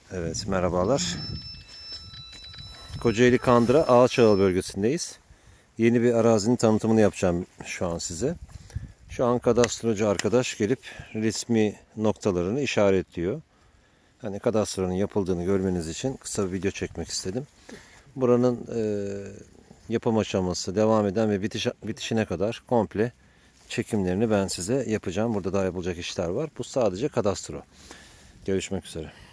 Evet, merhabalar. Kocaeli Kandıra Ağaçağı bölgesindeyiz. Yeni bir arazinin tanıtımını yapacağım şu an size. Şu an kadastrocu arkadaş gelip resmi noktalarını işaretliyor. Hani kadastronun yapıldığını görmeniz için kısa bir video çekmek istedim. Buranın yapım aşaması devam eden ve bitişine kadar komple çekimlerini ben size yapacağım. Burada daha yapılacak işler var. Bu sadece kadastro. Görüşmek üzere.